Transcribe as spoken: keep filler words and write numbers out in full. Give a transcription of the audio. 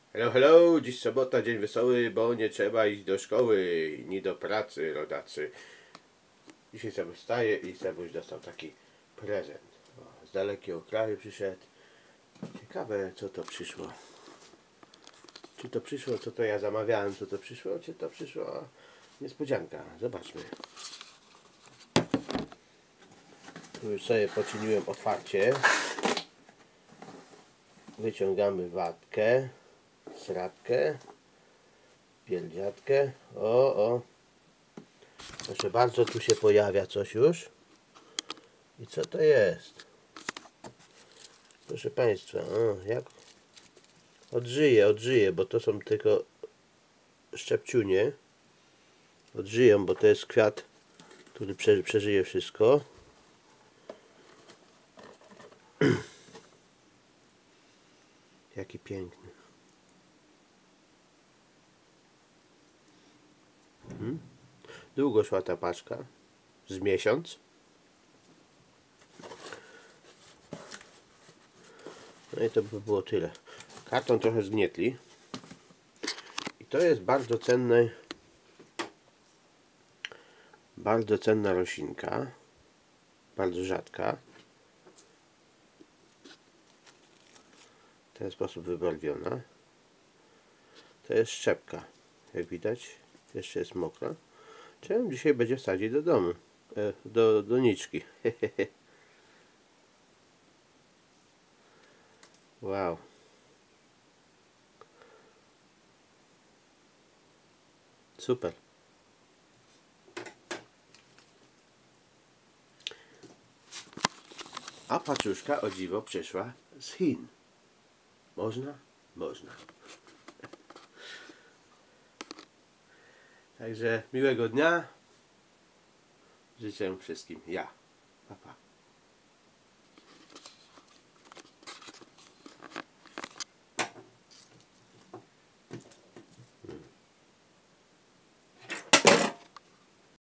Hello, hello, dziś sobota, dzień wesoły, bo nie trzeba iść do szkoły, ni do pracy, rodacy. Dzisiaj sobie wstaję i Sebuś dostał taki prezent. O, z dalekiego kraju przyszedł. Ciekawe, co to przyszło. Czy to przyszło, co to ja zamawiałem, co to przyszło, czy to przyszło niespodzianka. Zobaczmy. Tu już sobie poczyniłem otwarcie. Wyciągamy watkę, sratkę, pierdziatkę. O, o. Proszę bardzo, tu się pojawia coś już. I co to jest? Proszę Państwa, o, jak odżyje, odżyje, bo to są tylko szczepciunie. Odżyją, bo to jest kwiat, który prze, przeżyje wszystko. Jaki piękny. Hmm? Długo szła ta paczka. Z miesiąc. No i to by było tyle. Karton trochę zgnietli. I to jest bardzo cenne, bardzo cenna roślinka. Bardzo rzadka. W ten sposób wybarwiona. To jest szczepka. Jak widać, jeszcze jest mokra. Czemu dzisiaj będzie wsadzić do domu? E, do doniczki. Wow. Super. A paczuszka, o dziwo, przyszła z Chin. Można? Można. Także miłego dnia życzę wszystkim ja. Pa, pa.